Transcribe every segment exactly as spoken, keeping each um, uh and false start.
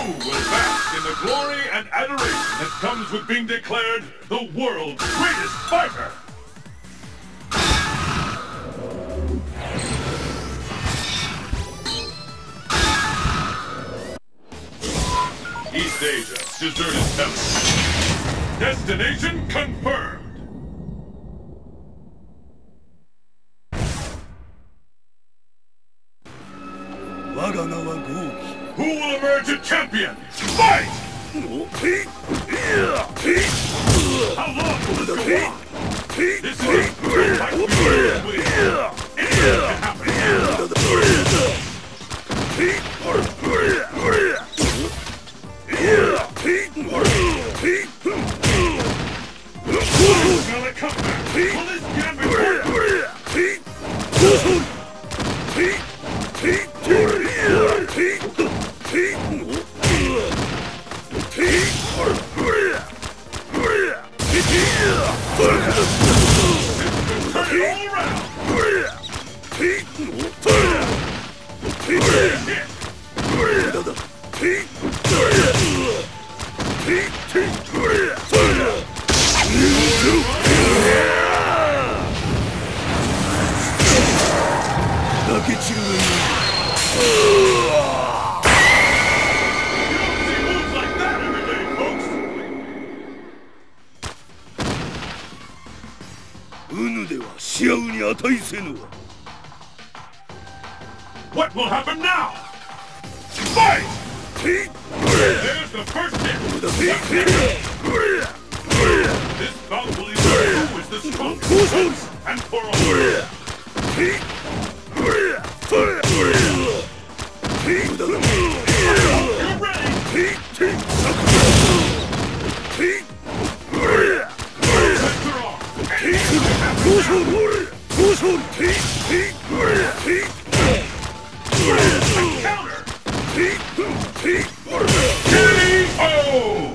will bask in the glory and adoration that comes with being declared the world's greatest fighter. East Asia, deserted temple. Destination confirmed. Who will emerge a champion? Fight! How long will this go on? This is a fight we will win. Anything can happen. Who's gonna come back? Will this gambit work? What will happen now? Fight! There's the first hit! This bout will either who is the strongest and for all. You're ready! Counter! K O!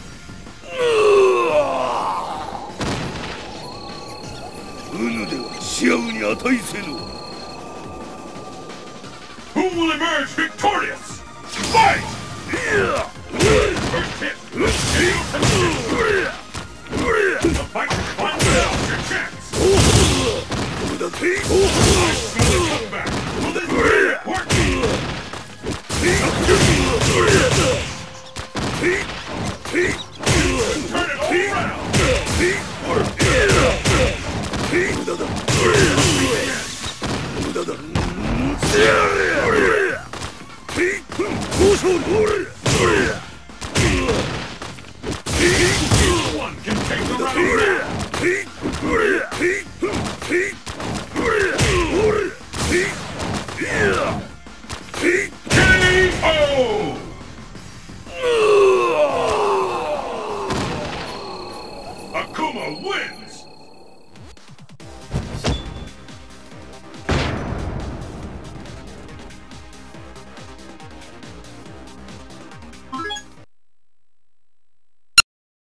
Who will emerge victorious? Fight! First hit! The fight finds out your chance! Come back! Will this work? Turn it all around! One can take the round.